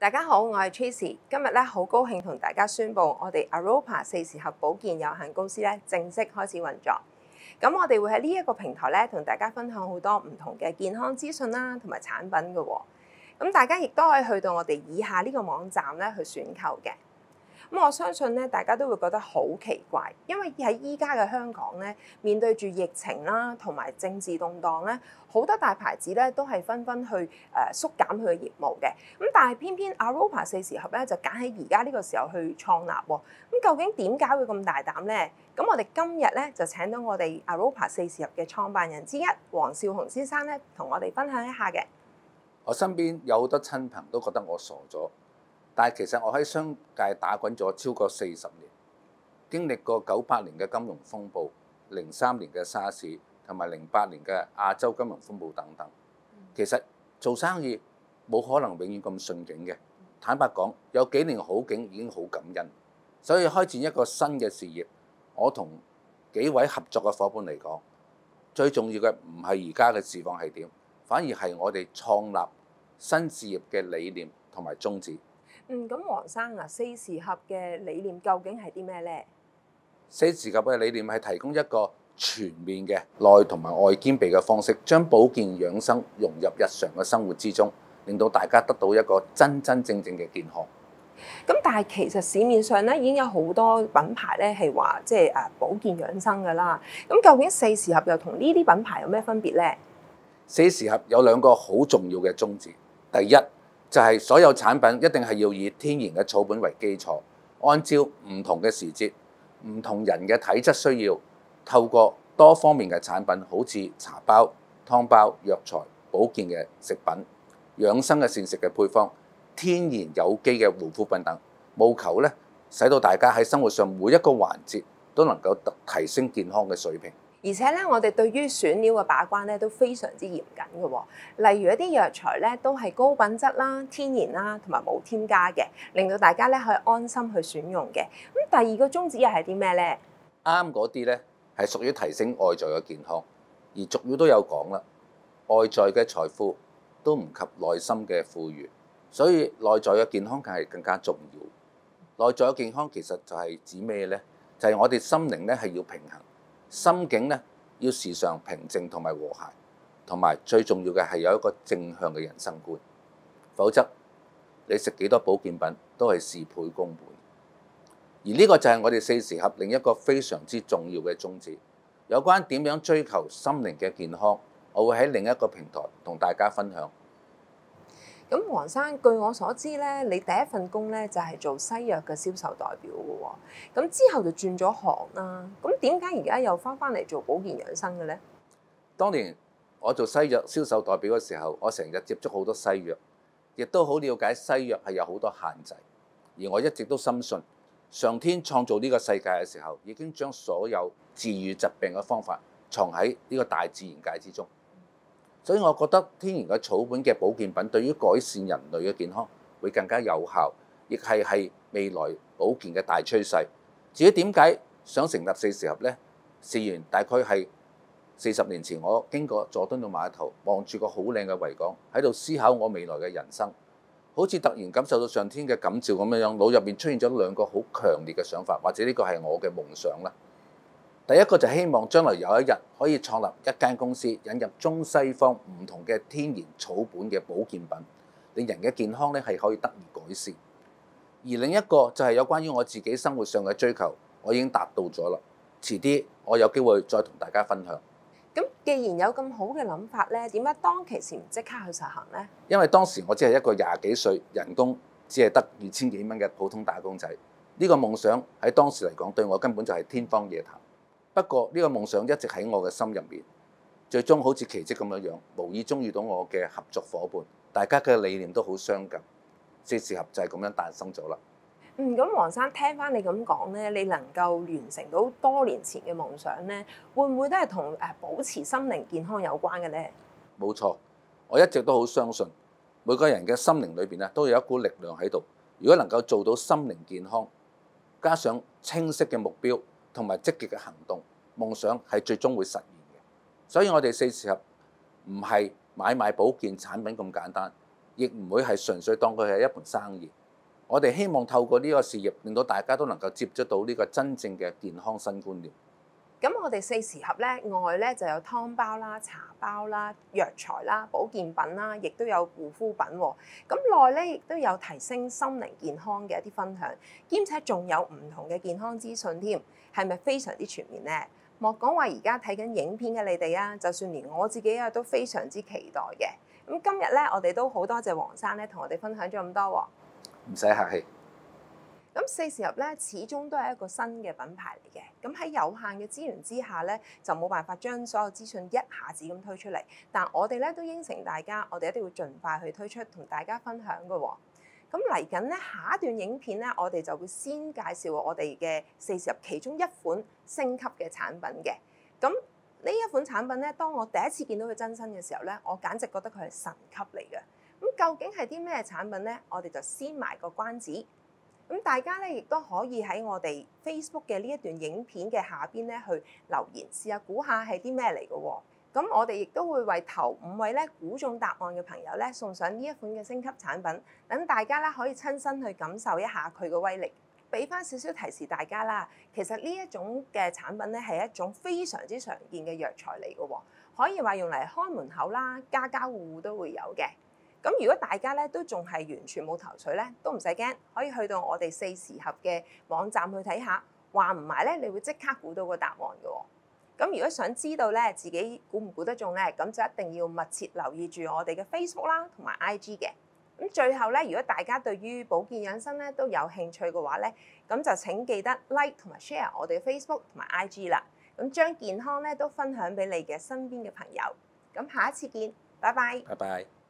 大家好，我係 Tracy，今日咧好高興同大家宣布，我哋 Aropa 4時合保健有限公司咧正式開始運作。咁我哋會喺呢一個平台咧同大家分享好多唔同嘅健康資訊啦，同埋產品嘅喎。咁大家亦都可以去到我哋以下呢個網站咧去選購嘅。咁我相信咧，大家都會覺得好奇怪，因為喺依家嘅香港咧，面對住疫情啦，同埋政治動盪咧，好多大牌子咧都係紛紛去縮減佢嘅業務嘅。咁但係偏偏 Aropa 4時合咧就揀喺而家呢個時候去創立喎。咁究竟點解會咁大膽咧？咁我哋今日咧就請到我哋 Aropa 4時合嘅創辦人之一黃少雄先生咧，同我哋分享一下嘅。 我身邊有好多親朋都覺得我傻咗。但係其實我喺商界打滾咗超過40年，經歷過98年嘅金融風暴、03年嘅沙士同埋08年嘅亞洲金融風暴等等。其實做生意冇可能永遠咁順境嘅。坦白講，有幾年好景已經好感恩。所以開展一個新嘅事業，我同幾位合作嘅伙伴嚟講，最重要嘅唔係而家嘅市況係點，反而係我哋創立新事業嘅理念同埋宗旨。 咁黃生啊，4時合嘅理念究竟係啲咩呢 ？4時合嘅理念係提供一個全面嘅內同埋外兼備嘅方式，將保健養生融入日常嘅生活之中，令到大家得到一個真真正正嘅健康。 咁但係其實市面上咧已經有好多品牌咧係話即係保健養生㗎啦。咁究竟4時合又同呢啲品牌有咩分別呢 ？4時合有兩個好重要嘅宗旨，第一，就係所有產品一定係要以天然嘅草本為基礎，按照唔同嘅時節、唔同人嘅體質需要，透過多方面嘅產品，好似茶包、湯包、藥材、保健嘅食品、養生嘅膳食嘅配方、天然有機嘅護膚品等，務求咧使到大家喺生活上每一個環節都能夠提升健康嘅水平。 而且咧，我哋對於選料嘅把關咧都非常之嚴謹嘅喎。例如一啲藥材咧都係高品質啦、天然啦，同埋冇添加嘅，令到大家咧可以安心去選用嘅。咁第二個宗旨又係啲咩咧？ 啱嗰啲咧係屬於提升外在嘅健康，而俗語都有講啦，外在嘅財富都唔及內心嘅富裕，所以內在嘅健康係更加重要。內在嘅健康其實就係指咩咧？就係我哋心靈咧係要平衡。心境咧要時常平靜同埋和諧，同埋最重要嘅係有一個正向嘅人生觀，否則你食幾多保健品都係事倍功半。而呢個就係我哋4時合另一個非常之重要嘅宗旨。有關點樣追求心靈嘅健康，我會喺另一個平台同大家分享。 咁黃生，據我所知咧，你第一份工咧就係做西藥嘅銷售代表嘅喎，咁之後就轉咗行啦。咁點解而家又翻嚟做保健養生嘅咧？ 當年我做西藥銷售代表嘅時候，我成日接觸好多西藥，亦都好了解西藥係有好多限制。而我一直都深信，上天創造呢個世界嘅時候，已經將所有治癒疾病嘅方法藏喺呢個大自然界之中。所以我覺得天然嘅草本嘅保健品對於改善人類嘅健康會更加有效，亦係未來保健嘅大趨勢。至於點解想成立4時合呢？事緣大概係40年前，我經過佐敦道碼頭，望住個好靚嘅維港，喺度思考我未來嘅人生，好似突然感受到上天嘅感召咁樣，腦入面出現咗兩個好強烈嘅想法，或者呢個係我嘅夢想啦。第一個就希望將來有一日可以創立一間公司，引入中西方唔同嘅天然草本嘅保健品，令人嘅健康咧係可以得以改善。而另一個就係有關於我自己生活上嘅追求，我已經達到咗啦。遲啲我有機會再同大家分享。 咁既然有咁好嘅諗法咧，點解當其時唔即刻去實行呢？ 因為當時我只係一個20幾歲，人工只係得2000幾蚊嘅普通打工仔。呢個夢想喺當時嚟講，對我根本就係天方夜譚。不過呢個夢想一直喺我嘅心入面，最終好似奇蹟咁樣，無意中遇到我嘅合作伙伴，大家嘅理念都好相近，4時合就係咁樣誕生咗啦。 咁黃生聽翻你咁講咧，你能夠完成到多年前嘅夢想咧，會唔會都係同保持心靈健康有關嘅咧？ 冇錯，我一直都好相信每個人嘅心靈裏邊咧都有一股力量喺度。如果能夠做到心靈健康，加上清晰嘅目標同埋積極嘅行動，夢想係最終會實現嘅。所以我哋4時合唔係買賣保健產品咁簡單， 亦唔會係純粹當佢係一盤生意。我哋希望透過呢個事業，令到大家都能夠接觸到呢個真正嘅健康新觀念。 咁我哋四時合咧，外咧就有湯包啦、茶包啦、藥材啦、保健品啦，亦都有護膚品喎。咁內咧亦都有提升心靈健康嘅一啲分享，兼且仲有唔同嘅健康資訊添，係咪非常之全面呢？莫講話而家睇緊影片嘅你哋啊，就算連我自己啊都非常之期待嘅。咁今日咧，我哋都好多謝黃生咧，同我哋分享咗咁多喎。 唔使客氣。 咁四時合咧，始終都係一個新嘅品牌嚟嘅。咁喺有限嘅資源之下咧，就冇辦法將所有資訊一下子咁推出嚟。但我哋咧都應承大家，我哋一定會盡快去推出，同大家分享嘅喎。咁嚟緊咧，下一段影片咧，我哋就會先介紹我哋嘅四時合其中一款升級嘅產品嘅。咁呢一款產品咧，當我第一次見到佢真身嘅時候咧，我簡直覺得佢係神級嚟嘅。咁究竟係啲咩產品咧？我哋就先埋個關子。咁大家咧，亦都可以喺我哋 Facebook 嘅呢一段影片嘅下邊咧去留言，試下估下係啲咩嚟嘅喎。咁我哋亦都會為頭5位咧估中答案嘅朋友咧送上呢一款嘅升級產品，等大家咧可以親身去感受一下佢嘅威力。俾翻少少提示大家啦，其實呢一種嘅產品咧係一種非常之常見嘅藥材嚟嘅喎，可以話用嚟開門口啦，家家戶戶都會有嘅。咁如果大家咧都仲係完全冇頭緒咧，都唔使驚，可以去到我哋四時合嘅網站去睇下，話唔埋咧，你會即刻估到個答案嘅喎。咁如果想知道咧自己估唔估得中咧，咁就一定要密切留意住我哋嘅 Facebook 啦同埋 IG 嘅。咁最後咧，如果大家對於保健養生咧都有興趣嘅話咧，咁就請記得 like 同埋 share 我哋嘅 Facebook 同埋 IG 啦。咁將健康咧都分享俾你嘅身邊嘅朋友。咁下一次見，拜拜。 拜拜。